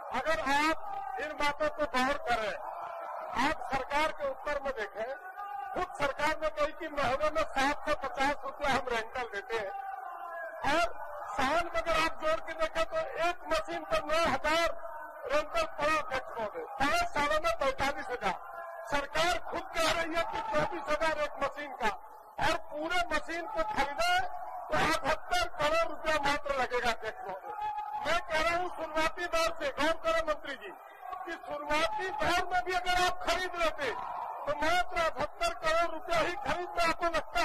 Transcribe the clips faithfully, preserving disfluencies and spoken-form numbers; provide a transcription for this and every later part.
अगर आप इन बातों को गौर करें, आप सरकार के उत्तर में देखें, खुद सरकार ने कही कि महीने में सात सौ पचास रुपया हम रेंटल देते हैं और साल में अगर आप जोड़ के देखें तो एक मशीन पर नौ हजार रेंटल पड़ा टैक्स महोदय, पांच सालों में पैंतालीस हजार। सरकार खुद कह रही है कि चौबीस हजार एक मशीन का, और पूरे मशीन को खरीदे तो अठहत्तर करोड़ रुपया मात्र लगेगा टैक्स महोदय। मैं कह रहा हूँ शुरुआती दौर से गौर करें मंत्री जी कि शुरुआती दौर में भी अगर आप खरीद लेते तो मात्र अठहत्तर करोड़ रुपया ही खरीद में आपको लगता,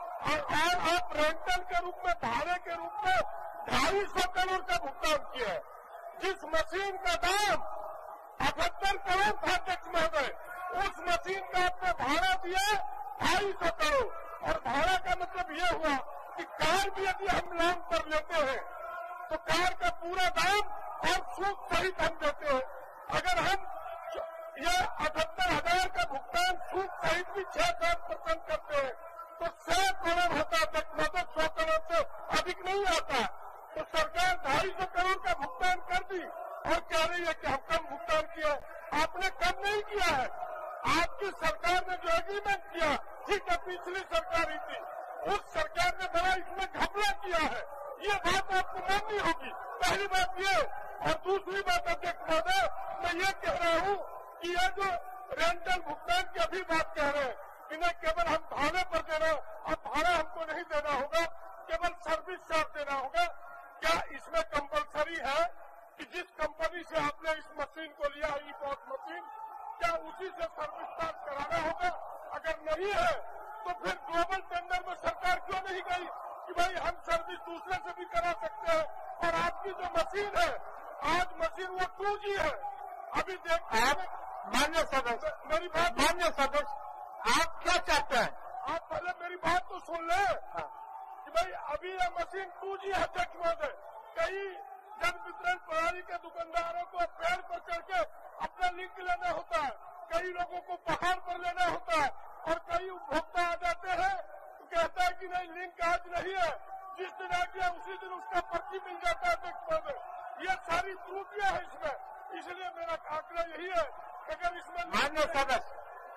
और आप रेंटल के रूप में, भाड़े के रूप में ढाई सौ करोड़ का भुगतान किया है। जिस मशीन का दाम अठहत्तर करोड़ था टैक्स महोदय, उस मशीन का आपने भाड़ा दिया ढाई सौ करोड़, और भाड़ा का मतलब ये हुआ कि कार भी यदि हम लोन पर लेते हैं तो कार का पूरा दाम और सूद सहित हम देते हैं। अगर हम ये अठहत्तर हजार का भुगतान सूद सहित भी छह सात परसेंट करते हैं तो सौ करोड़ होता है टैक्स महोदय, सौ करोड़ से अधिक नहीं आता। तो सरकार ढाई सौ करोड़ का भुगतान कर दी और कह रही है कि हम कम भुगतान किया। आपने कम नहीं किया है, आपकी सरकार ने जो एग्रीमेंट किया, ठीक है, पिछली सरकार ही थी, उस सरकार ने बड़ा इसमें घपला किया है, ये बात आपको माननी होगी। पहली बात ये, और दूसरी बात अध्यक्ष महोदय, मैं ये कह रहा हूँ कि ये जो रेंटल भुगतान की अभी बात कह रहे हैं कि न केवल हम भाड़े पर देना, और भाड़ा हमको नहीं देना होगा, केवल सर्विस चार्ज देना होगा। क्या इसमें कंपलसरी है कि जिस कंपनी से आपने इस मशीन को लिया, ई पॉस मशीन, क्या उसी से सर्विस चार्ज कराना होगा? अगर नहीं है तो फिर ग्लोबल टेंडर में सरकार क्यों नहीं गई कि भाई हम सर्विस दूसरे से भी करा सकते हैं? और आपकी जो मशीन है, आज मशीन वो टू जी है। अभी देख आप मान्य सदस्य, मेरी बात मान्य सदस्य, आप क्या चाहते हैं? आप पहले मेरी बात तो सुन ले कि भाई अभी यह मशीन टू जी है अध्यक्ष महोदय। कई जन वितरण प्रणाली के दुकानदारों को पेड़ पर चढ़ के अपना लिंक लेना होता है, कई लोगों को पहाड़ पर लेना होता है, और कई उपभोक्ता आ जाते हैं तो कहता है कि नहीं लिंक आज नहीं है, जिस दिन आ गया उसी दिन उसका पर्ची मिल जाता है अध्यक्ष महोदय। ये सारी त्रुटियां है इसमें, इसलिए मेरा आंकड़ा यही है कि अगर इसमें मान्य सदस्य,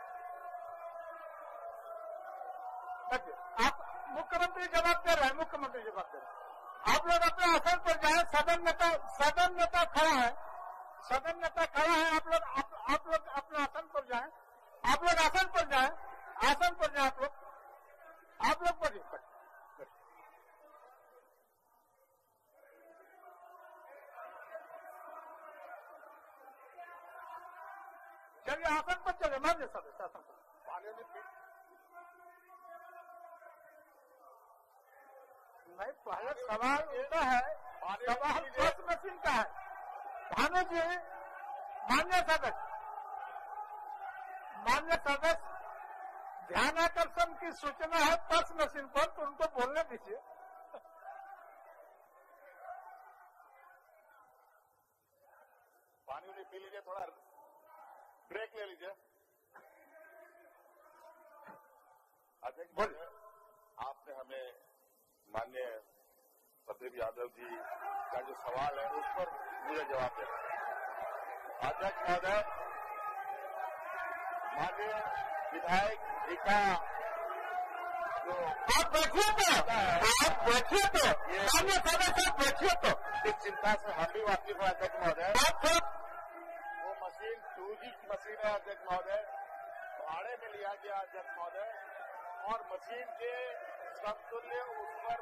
आप मुख्यमंत्री जवाब दे रहे हैं, मुख्यमंत्री जवाब दे रहे हैं, आप लोग अपने आसन पर जाए। सदन नेता सदन नेता खड़ा है, सदन नेता खड़ा है, आप लोग आप, आप लोग अपने आसन पर जाएं, आप लोग आसन पर जाएं, आसन पर जाएं, आप लोग आप लोग पर चलिए आसन पर चले। मान्य सदस्य आसन पर। नहीं, पहले सवाल उठा है, सवाल पॉस मशीन का है। भानु जी, मान्य सदस्य, मान्य सदस्य, ध्यान आकर्षण की सूचना है पॉस मशीन पर, तो उनको बोलने दीजिए। पानी उन्हें पी लीजिए, थोड़ा ब्रेक ले लीजिए। अध्यक्ष बोलिए, आपने हमें माननीय सत्यदेव यादव जी का जो सवाल है उस पर मुझे जवाब देना। अध्यक्ष महोदय, माननीय विधायक जी का जो आप बैठिए तो, आप बैठिए तो, मान्य सदस्य आप बैठिए तो, इस चिंता से हम भी वाकिफ हैं अध्यक्ष महोदय। वो मशीन टू जी मशीन है अध्यक्ष महोदय, भाड़े में लिया गया अध्यक्ष महोदय, और मशीन के समतुल्य उस पर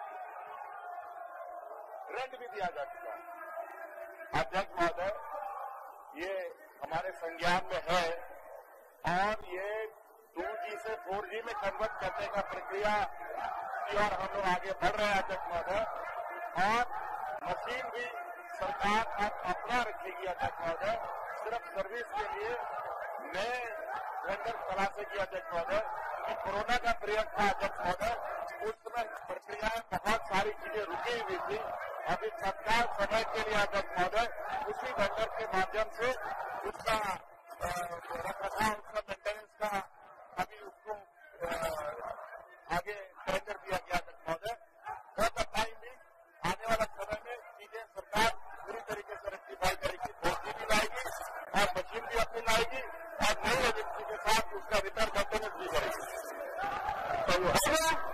रेंट भी दिया जा चुका है अध्यक्ष महोदय। ये हमारे संज्ञान में है, और ये टू जी से फोर जी में कन्वर्ट करने का प्रक्रिया की ओर हम लोग आगे बढ़ रहे हैं अध्यक्ष महोदय, और मशीन भी सरकार अब अपना रखेगी अध्यक्ष महोदय, सिर्फ सर्विस के लिए नए वेंडर तलाशेगी अध्यक्ष महोदय। कि कोरोना का पीरियड था अध्यक्ष महोदय, उस समय प्रक्रियाएं बहुत सारी चीजें रुकी हुई थी। अभी तत्काल समय के लिए अध्यक्ष महोदय उसी वेंडर के माध्यम से उसका रखरखाव, उसका मेंटेनेंस का अभी उसको आगे तय कर दिया गया अध्यक्ष महोदय। बहुत टाइम भी आने वाला समय में चीजें सरकार पूरी तरीके से रेक्टिफाई करेगी। एजेंसी अपनी लाएगी और नई एजेंसी के साथ उसका रिपेयर मेंटेनेंस भी करेगी। तो